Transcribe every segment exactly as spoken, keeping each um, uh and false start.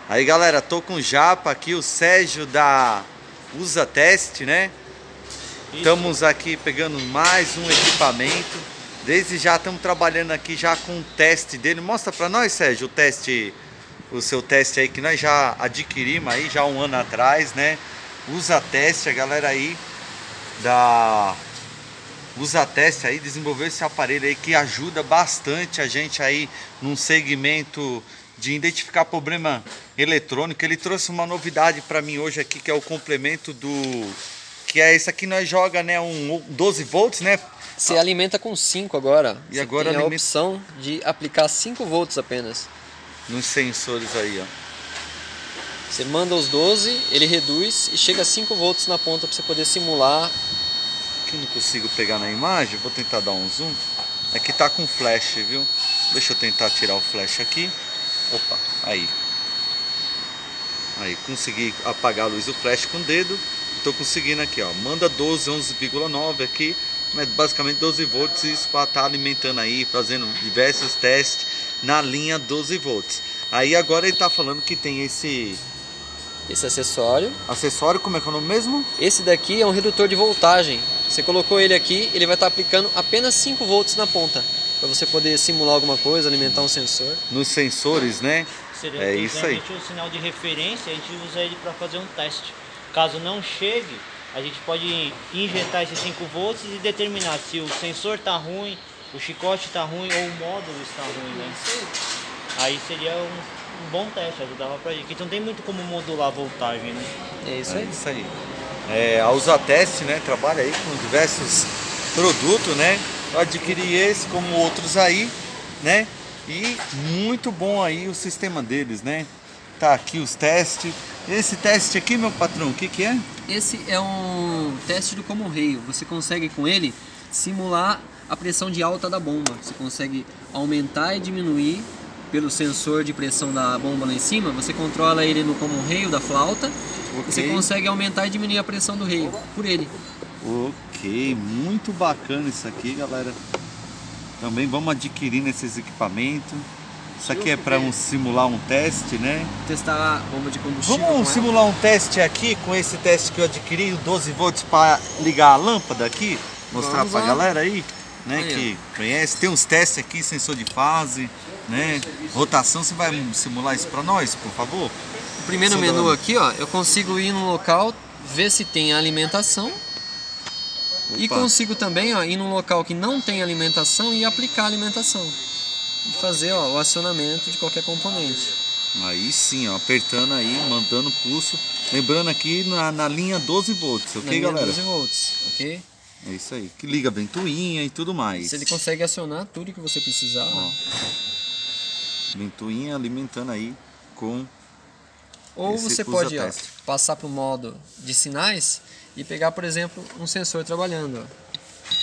Aí galera, tô com o Japa aqui, o Sérgio da Usatest, né? Estamos aqui pegando mais um equipamento. Desde já estamos trabalhando aqui já com o teste dele. Mostra pra nós, Sérgio, o teste, o seu teste aí que nós já adquirimos aí já um ano atrás, né? Usatest, a galera aí da Usatest aí desenvolveu esse aparelho aí que ajuda bastante a gente aí num segmento de identificar problema eletrônico. Ele trouxe uma novidade para mim hoje aqui, que é o complemento do... que é esse aqui, nós joga, né, um doze volts, né? Você ah. alimenta com cinco agora. E Você agora tem alimenta... a opção de aplicar cinco volts apenas. Nos sensores aí, ó. Você manda os doze, ele reduz e chega a cinco volts na ponta para você poder simular. Aqui eu não consigo pegar na imagem, vou tentar dar um zoom. Aqui tá com flash, viu? Deixa eu tentar tirar o flash aqui. Opa, aí. Aí, consegui apagar a luz do flash com o dedo. Estou conseguindo aqui, ó. Manda doze, onze vírgula nove aqui. Mas basicamente doze volts. Isso para estar alimentando aí, fazendo diversos testes na linha doze volts. Aí agora ele tá falando que tem esse... Esse acessório. Acessório, como é que é o nome mesmo? Esse daqui é um redutor de voltagem. Você colocou ele aqui, ele vai estar aplicando apenas cinco volts na ponta. Para você poder simular alguma coisa, alimentar um sensor. Nos sensores, né? Seria é isso aí. o sinal de referência, a gente usa ele para fazer um teste. Caso não chegue, a gente pode injetar esses cinco volts e determinar se o sensor está ruim, o chicote está ruim ou o módulo está ruim, né? Aí seria um, um bom teste, ajudava para gente. Porque não tem muito como modular a voltagem, né? É isso é aí. Isso aí. É, a Usatest, né, trabalha aí com diversos produtos, né? Eu adquiri esse como outros aí, né? E muito bom aí o sistema deles, né? Tá aqui os testes. Esse teste aqui, meu patrão, o que que é? Esse é um teste do Common Rail. Você consegue com ele simular a pressão de alta da bomba. Você consegue aumentar e diminuir pelo sensor de pressão da bomba lá em cima. Você controla ele no Common Rail da flauta. Okay. Você consegue aumentar e diminuir a pressão do rail por ele. Ok, muito bacana isso aqui, galera. Também vamos adquirir nesses equipamentos. Isso aqui é para um, simular um teste, né? Testar a bomba de combustível. Vamos simular um teste aqui com esse teste que eu adquiri, o doze volts, para ligar a lâmpada aqui. Mostrar para a galera aí, né? Aí, que conhece. Tem uns testes aqui, sensor de fase, né? Rotação. Você vai simular isso para nós, por favor? O primeiro Sou menu da... aqui, ó, eu consigo ir no local, ver se tem alimentação. Opa. E consigo também, ó, ir num local que não tem alimentação e aplicar a alimentação. E fazer, ó, o acionamento de qualquer componente. Aí sim, ó, apertando aí, mandando pulso. Lembrando aqui na, na linha doze volts, ok, na galera? doze volts, ok? É isso aí, que liga a ventoinha e tudo mais. Se ele consegue acionar tudo que você precisar. Ó. Ventoinha alimentando aí com... Ou você pode ó, passar para o modo de sinais e pegar, por exemplo, um sensor trabalhando. Ó.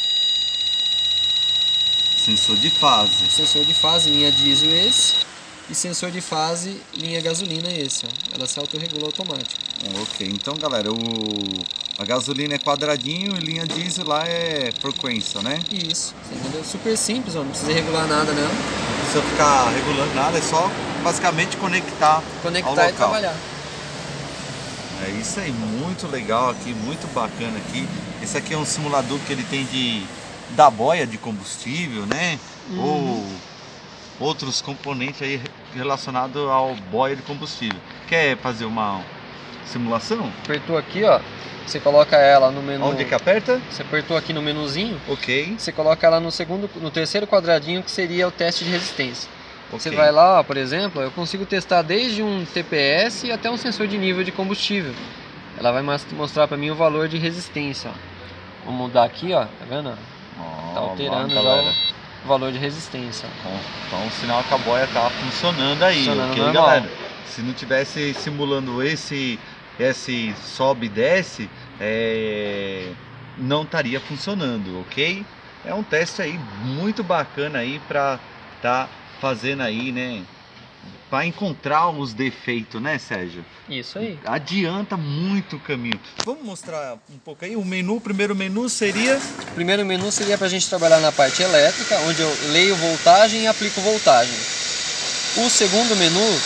Sensor de fase. Sensor de fase, linha diesel esse. E sensor de fase, linha gasolina esse. Ó. Ela se autorregula automático. Ok, então galera, o... a gasolina é quadradinho e linha diesel lá é frequência, né? Isso, entendeu? Super simples, ó. Não precisa regular nada nela. Não precisa ficar regulando nada, é só basicamente conectar, conectar ao local. E trabalhar. É isso aí, muito legal aqui, muito bacana aqui. Esse aqui é um simulador que ele tem de da boia de combustível, né? Uhum. Ou outros componentes aí relacionados ao boia de combustível. Quer fazer uma simulação? Apertou aqui, ó. Você coloca ela no menu. Onde que aperta? Você apertou aqui no menuzinho. Ok. Você coloca ela no segundo, no terceiro quadradinho, que seria o teste de resistência. Okay. Você vai lá, ó, por exemplo, eu consigo testar desde um T P S até um sensor de nível de combustível. Ela vai mostrar para mim o valor de resistência. Ó. Vou mudar aqui, ó, tá vendo? Oh, tá alterando já o valor de resistência. Bom, então o sinal que a boia tá funcionando aí, funcionando ok, normal. galera? Se não tivesse simulando esse, esse sobe e desce, é, não estaria funcionando, ok? É um teste aí muito bacana aí para tá fazendo aí, né? Para encontrar os defeitos, né, Sérgio? Isso aí. Adianta muito o caminho. Vamos mostrar um pouco aí o menu. O primeiro menu seria... O primeiro menu seria para a gente trabalhar na parte elétrica, onde eu leio voltagem e aplico voltagem. O segundo menu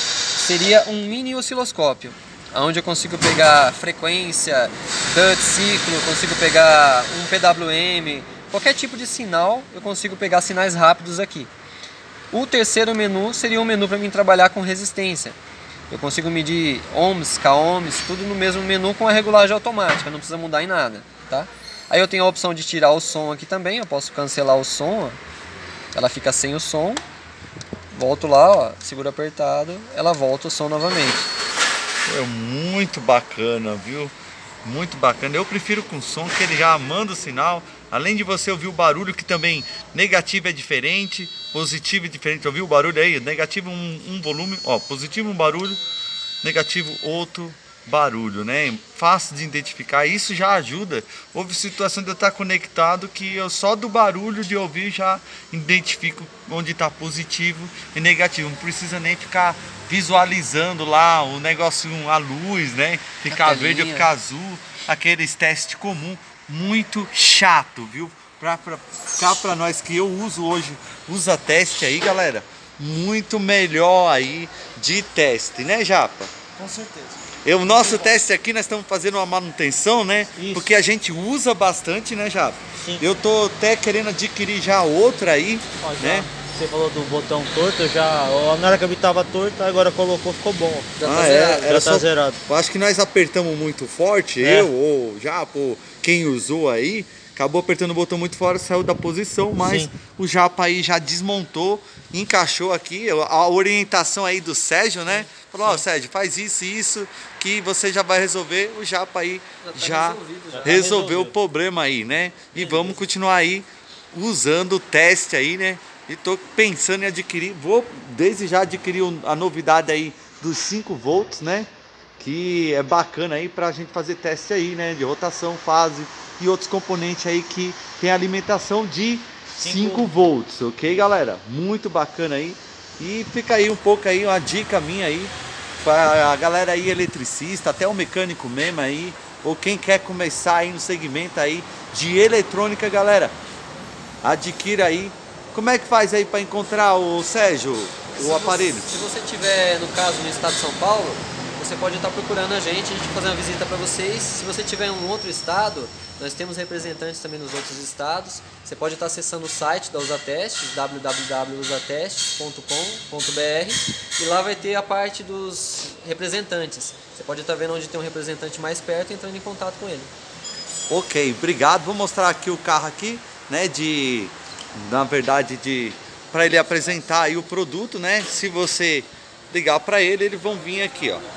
seria um mini osciloscópio, onde eu consigo pegar frequência, Dutch, ciclo, consigo pegar um P W M, qualquer tipo de sinal eu consigo pegar sinais rápidos aqui. O terceiro menu seria um menu para mim trabalhar com resistência. Eu consigo medir ohms, k-ohms, tudo no mesmo menu com a regulagem automática, não precisa mudar em nada, tá? Aí eu tenho a opção de tirar o som aqui também, eu posso cancelar o som, ó. Ela fica sem o som, volto lá, ó, seguro apertado, ela volta o som novamente. É muito bacana, viu? Muito bacana. Eu prefiro com som, que ele já manda o sinal. Além de você ouvir o barulho, que também negativo é diferente, positivo é diferente. Ouviu o barulho aí? Negativo um, um volume, ó, positivo um barulho, negativo outro barulho, né? Fácil de identificar. Isso já ajuda. Houve situação de eu estar conectado que eu só do barulho de ouvir já identifico onde está positivo e negativo. Não precisa nem ficar visualizando lá o negócio, a luz, né? Ficar verde ou ficar azul. Aqueles testes comum, muito chato, viu? Pra, pra, cá pra nós que eu uso hoje, usa teste aí, galera. Muito melhor aí de teste, né, Japa? Com certeza. O nosso teste aqui, nós estamos fazendo uma manutenção, né? Isso. Porque a gente usa bastante, né, Japa? Sim. Eu tô até querendo adquirir já outra aí, Ó, já, né? Você falou do botão torto, eu já. Na hora que eu tava torto, agora colocou, ficou bom. Já Ah, tá é? zerado. Era Já tá só- zerado. Eu acho que nós apertamos muito forte, É. eu ou Japa, ou quem usou aí, acabou apertando o botão muito fora, saiu da posição, mas Sim. o Japa aí já desmontou, encaixou aqui, a orientação aí do Sérgio, né? Falou, ó, Sérgio, faz isso e isso, que você já vai resolver. O Japa aí Já tá já resolvido, já. resolveu resolvido. o problema aí, né? E vamos continuar aí usando o teste aí, né? E tô pensando em adquirir, vou desde já adquirir o- a novidade aí dos cinco volts, né? Que é bacana aí pra gente fazer teste aí, né? De rotação, fase e outros componentes aí que tem alimentação de Cinco. cinco volts, ok, galera? Muito bacana aí. E fica aí um pouco aí uma dica minha aí para a galera aí eletricista, até o mecânico mesmo aí, ou quem quer começar aí no segmento aí de eletrônica, galera. Adquira aí. Como é que faz aí para encontrar, o Sérgio, Se o aparelho? Você, se você tiver, no caso, no estado de São Paulo, você pode estar procurando a gente, a gente fazer uma visita para vocês. Se você tiver em um outro estado, nós temos representantes também nos outros estados. Você pode estar acessando o site da Usatestes, w w w ponto usatestes ponto com ponto b r, e lá vai ter a parte dos representantes. Você pode estar vendo onde tem um representante mais perto e entrando em contato com ele. Ok, obrigado. Vou mostrar aqui o carro aqui, né, de, na verdade, de para ele apresentar aí o produto, né? Se você ligar para ele, eles vão vir aqui, ó.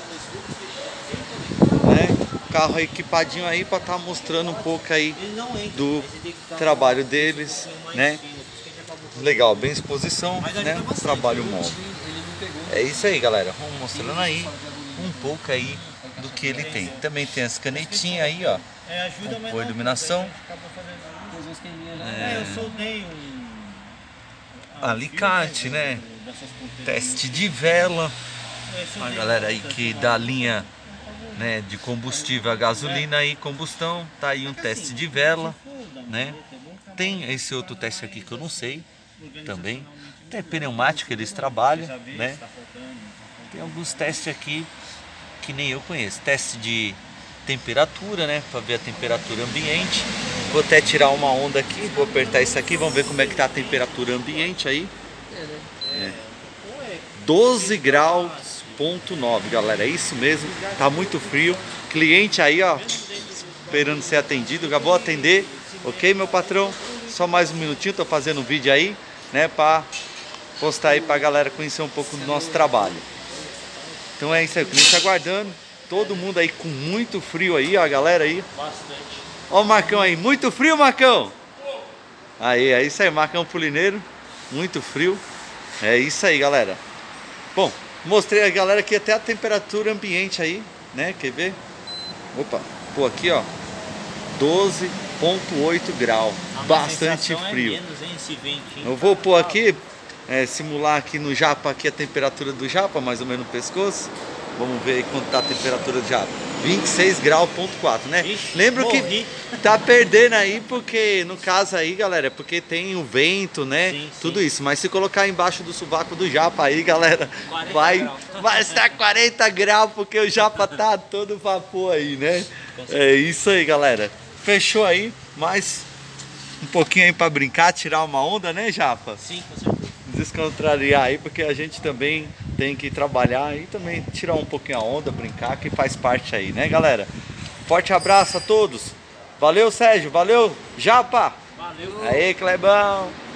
Né? Carro equipadinho aí para estar mostrando um pouco aí Ele não entra, do mas ele tem que estar trabalho um deles, pouquinho mais né? fino, por isso que a gente acabou Legal, bem exposição, Mas ajuda né? bastante, Trabalho viu? móvel. Ele não pegou. É isso aí, galera. Vamos mostrando aí um pouco aí do que ele tem. Também tem as canetinhas aí, ó. É, ajuda, mas Com não iluminação. ajuda, a gente acabou fazendo- Fez um esqueminha já. É, eu soldei um... Alicate, um né? fio dessas ponteiras. Teste de vela. É, A soldei galera aí outras, que né? da linha, né, de combustível a gasolina e combustão, tá aí um teste de vela, né? Tem esse outro teste aqui que eu não sei também. Tem pneumática, eles trabalham, né? Tem alguns testes aqui que nem eu conheço. Teste de temperatura, né? Para ver a temperatura ambiente. Vou até tirar uma onda aqui, vou apertar isso aqui, vamos ver como é que tá a temperatura ambiente aí. É, né? doze graus ponto nove, galera, é isso mesmo, tá muito frio. Cliente aí, ó, esperando ser atendido, já vou atender, ok, meu patrão? Só mais um minutinho, tô fazendo um vídeo aí, né, pra postar aí pra galera conhecer um pouco do nosso trabalho. Então é isso aí, o cliente aguardando, todo mundo aí com muito frio aí, ó, a galera aí. Bastante. Ó o Marcão aí, muito frio, Marcão? Aí, é isso aí, Marcão Pulineiro, muito frio. É isso aí, galera. Bom, mostrei a galera aqui até a temperatura ambiente aí, né? Quer ver? Opa, pô, aqui ó, doze ponto oito graus, Ah, mas a bastante sensação frio. É menos, hein, esse ventinho. Eu vou pôr aqui, é, simular aqui no Japa, aqui a temperatura do Japa, mais ou menos no pescoço. Vamos ver aí quanto tá a temperatura do Japa. vinte e seis graus ponto quatro, né? Ixi, Lembro morri. que tá perdendo aí, porque no caso aí, galera, é porque tem o vento, né? Sim, Tudo sim. isso. Mas se colocar embaixo do sovaco do Japa aí, galera, quarenta vai, graus. vai estar quarenta graus, porque o Japa tá todo vapor aí, né? É isso aí, galera. Fechou aí, mais um pouquinho aí pra brincar, tirar uma onda, né, Japa? Sim, com certeza. Descontrariar aí, porque a gente também tem que trabalhar e também tirar um pouquinho a onda, brincar, que faz parte aí, né, galera? Forte abraço a todos. Valeu, Sérgio. Valeu, Japa. Valeu. Aê, Clebão.